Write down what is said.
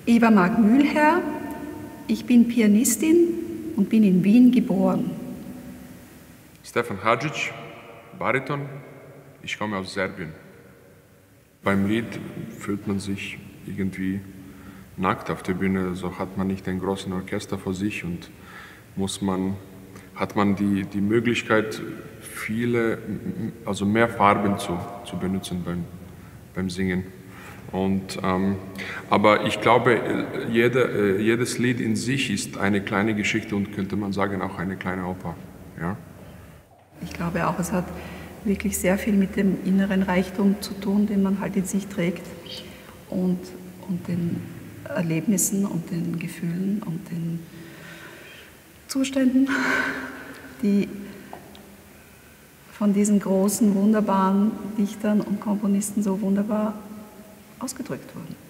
Eva Mark-Mühlherr, ich bin Pianistin und bin in Wien geboren. Stefan Hadžić, Bariton, ich komme aus Serbien. Beim Lied fühlt man sich irgendwie nackt auf der Bühne, so hat man nicht ein großes Orchester vor sich und hat man die Möglichkeit, mehr Farben zu benutzen beim Singen. Aber ich glaube, jedes Lied in sich ist eine kleine Geschichte und könnte man sagen auch eine kleine Oper. Ja? Ich glaube auch, es hat wirklich sehr viel mit dem inneren Reichtum zu tun, den man halt in sich trägt und den Erlebnissen und den Gefühlen und den Zuständen, die von diesen großen, wunderbaren Dichtern und Komponisten so wunderbar ausgedrückt wurden.